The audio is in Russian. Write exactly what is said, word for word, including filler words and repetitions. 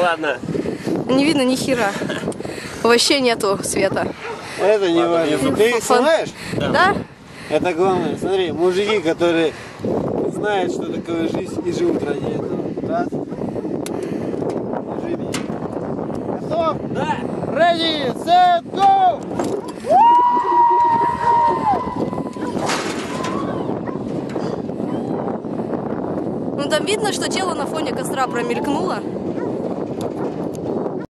ладно. Не видно ни хера. Вообще нету света. Это не важно. Ты их снимаешь? Да? Это главное. Смотри, мужики, которые знают, что такое жизнь и живут ради этого. Раз. Держи меня. Готов? Да. Ready, set, go! Ну там видно, что тело на фоне костра промелькнуло.